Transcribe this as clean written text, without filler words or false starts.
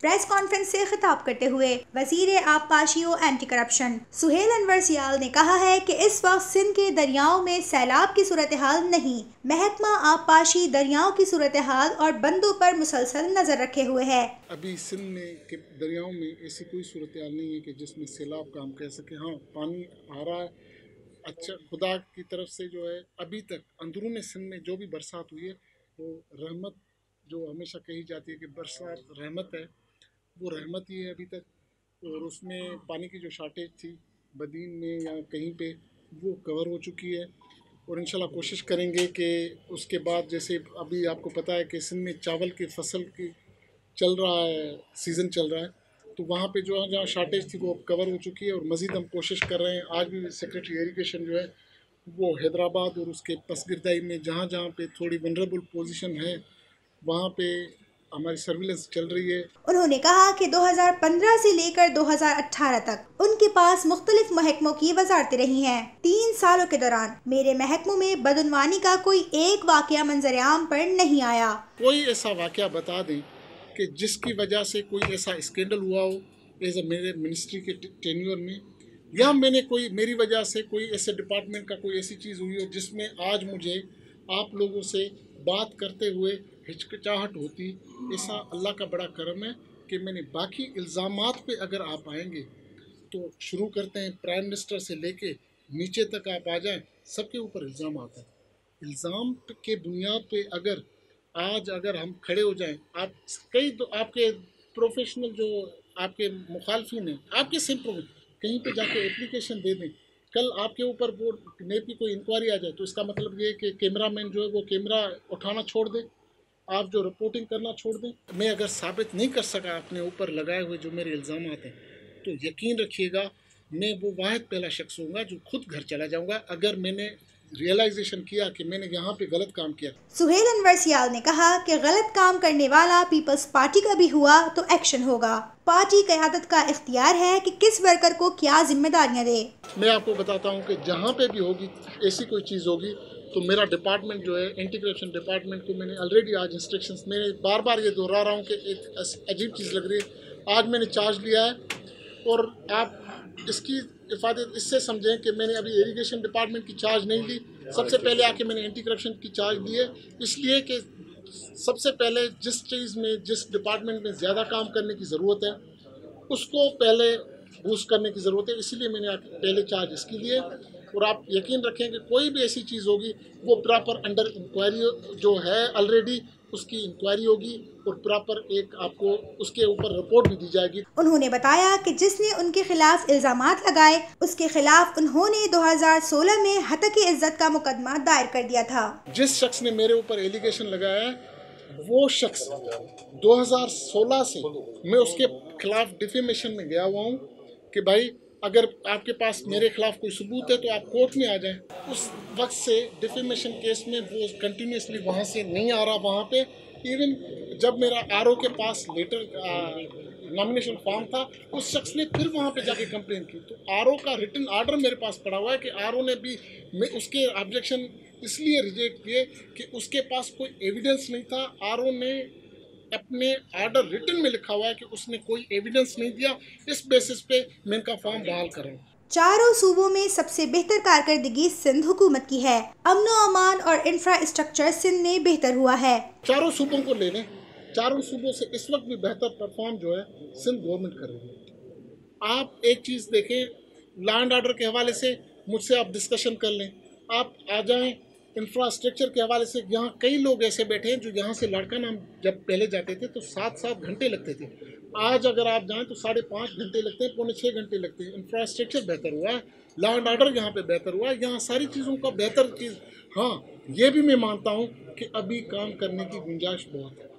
Press conference से खिताब करते हुए वजीर आबपाशी व एंटी करप्शन सुहेल अनवर सियाल ने कहा है कि इस वक्त सिंध के दरियाओं में सैलाब की सूरत हाल नहीं, महकमा आबपाशी दरियाओं की सूरत हाल और बंदों पर मुसलसल नजर रखे हुए है। अभी सिंध में के दरियाओं में ऐसी कोई सूरत हाल नहीं है कि जिसमें सैलाब का हम कह सके हाँ पानी आ रहा है। अच्छा, खुदा की तरफ से जो है अभी तक अंदरून सिंध में जो भी बरसात हुई है वो रहमत, जो हमेशा कही जाती है कि बरसात रहमत है, वो रहमत ही है अभी तक। और उसमें पानी की जो शॉर्टेज थी बदीन में या कहीं पे, वो कवर हो चुकी है। और इंशाल्लाह कोशिश करेंगे कि उसके बाद, जैसे अभी आपको पता है कि सिंध में चावल की फसल की चल रहा है, सीज़न चल रहा है, तो वहाँ पे जो जहाँ शॉर्टेज थी वो अब कवर हो चुकी है। और मज़ीद हम कोशिश कर रहे हैं। आज भी सेक्रेटरी इरिगेशन जो है वो हैदराबाद और उसके पसगिरदाई में जहाँ जहाँ पे थोड़ी वनरेबल पोजीशन है वहाँ पे हमारी सर्विलेंस चल रही है। उन्होंने कहा कि 2015 से लेकर 2018 तक उनके पास मुख्तलिफ महकमों की वजारतें रही हैं। 3 सालों के दौरान मेरे महकमों में बदनवानी का कोई एक वाकया मंजर आम पर नहीं आया। कोई ऐसा वाकया बता दें कि जिसकी वजह से कोई ऐसा स्कैंडल हुआ हो एज मेरे मिनिस्ट्री के टेन्योर में, या मैंने कोई मेरी वजह से कोई ऐसे डिपार्टमेंट का कोई ऐसी चीज़ हुई हो जिसमें आज मुझे आप लोगों से बात करते हुए हिचकिचाहट होती। ऐसा अल्लाह का बड़ा करम है कि मैंने, बाकी इल्ज़ामात पे अगर आप आएंगे तो शुरू करते हैं प्राइम मिनिस्टर से लेके नीचे तक आप आ जाएं, सबके ऊपर इल्ज़ाम आता है। इल्ज़ाम के बुनियाद पे अगर हम खड़े हो जाएं, आप कई तो आपके प्रोफेशनल जो आपके मुखालफिन हैं, आपके सिंपल कहीं पे जाके एप्लीकेशन दे दें, कल आपके ऊपर वो नेप की कोई इंक्वायरी आ जाए तो इसका मतलब ये है कि कैमरामैन जो है वो कैमरा उठाना छोड़ दे, आप जो रिपोर्टिंग करना छोड़ दें। मैं अगर साबित नहीं कर सका अपने ऊपर लगाए हुए जो मेरे इल्ज़ाम हैं, तो यकीन रखिएगा मैं वो वाहिद पहला शख्स होऊंगा जो खुद घर चला जाऊंगा अगर मैंने रियलाइजेशन किया कि मैंने यहाँ पे गलत काम किया। सुहेल अनवर सियाल ने कहा कि गलत काम करने वाला पीपल्स पार्टी का भी हुआ तो एक्शन होगा। पार्टी क़यादत का इख्तियार है कि किस वर्कर को क्या जिम्मेदारियां दे। मैं आपको बताता हूँ कि जहाँ पे भी होगी ऐसी कोई चीज़ होगी तो मेरा डिपार्टमेंट जो है एंटी करप्शन डिपार्टमेंट को मैंने ऑलरेडी आज इंस्ट्रक्शंस, मैंने बार बार ये दोहरा रहा हूँ कि एक अजीब चीज़ लग रही है, आज मैंने चार्ज लिया है। और आप इसकी इफादत इससे समझें कि मैंने अभी इरिगेशन डिपार्टमेंट की चार्ज नहीं ली, सबसे पहले आके मैंने एंटी करप्शन की चार्ज ली है, इसलिए कि सबसे पहले जिस चीज़ में, जिस डिपार्टमेंट में ज़्यादा काम करने की ज़रूरत है उसको पहले बूस्ट करने की ज़रूरत है, इसीलिए मैंने पहले चार्ज इसकी लिए। और आप यकीन रखें कि कोई भी ऐसी चीज़ होगी वो प्रॉपर अंडर इंक्वायरी जो है ऑलरेडी उसकी इंक्वायरी होगी और प्रॉपर एक आपको उसके ऊपर रिपोर्ट भी दी जाएगी। उन्होंने बताया कि जिसने उनके खिलाफ इल्जामात लगाए उसके खिलाफ उन्होंने 2016 में हतक इज्जत का मुकदमा दायर कर दिया था। जिस शख्स ने मेरे ऊपर एलिगेशन लगाया है वो शख्स 2016 से मैं उसके खिलाफ डिफेमेशन में गया हुआ हूँ कि भाई अगर आपके पास मेरे खिलाफ कोई सबूत है तो आप कोर्ट में आ जाएं। उस वक्त से डिफेमेशन केस में वो कंटिन्यूसली वहाँ से नहीं आ रहा वहाँ पे। इवन जब मेरा आरओ के पास लेटर नॉमिनेशन फॉर्म था, उस शख्स ने फिर वहाँ पे जाके कंप्लेन की, तो आरओ का रिटन ऑर्डर मेरे पास पड़ा हुआ है कि आरओ ने भी उसके ऑब्जेक्शन इसलिए रिजेक्ट किए कि उसके पास कोई एविडेंस नहीं था। आरओ ने अपने ऑर्डर रिटन में लिखा हुआ है कि उसने कोई एविडेंस नहीं दिया, इस बेसिस पे मैं इनका फॉर्म बहाल कर रहा हूँ। चारों सूबों में सबसे बेहतर कारकर्दगी सिंध हुकूमत की है। अमन व अमान और इंफ्रास्ट्रक्चर सिंध में बेहतर हुआ है। चारों सूबों को ले लें, चारों सूबों से इस वक्त भी बेहतर परफॉर्म जो है सिंध गवर्नमेंट कर रही है। आप एक चीज़ देखें, लैंड ऑर्डर के हवाले से मुझसे आप डिस्कशन कर लें, आप आ जाएं इंफ्रास्ट्रक्चर के हवाले से। यहाँ कई लोग ऐसे बैठे हैं जो यहाँ से लड़का नाम जब पहले जाते थे तो 7-7 घंटे लगते थे, आज अगर आप जाएं तो 5.5 घंटे लगते हैं, 5.25 घंटे लगते हैं। इंफ्रास्ट्रक्चर बेहतर हुआ है, लैंड ऑर्डर यहाँ पे बेहतर हुआ है, यहाँ सारी चीज़ों का बेहतर चीज़। हाँ, ये भी मैं मानता हूँ कि अभी काम करने की गुंजाइश बहुत है।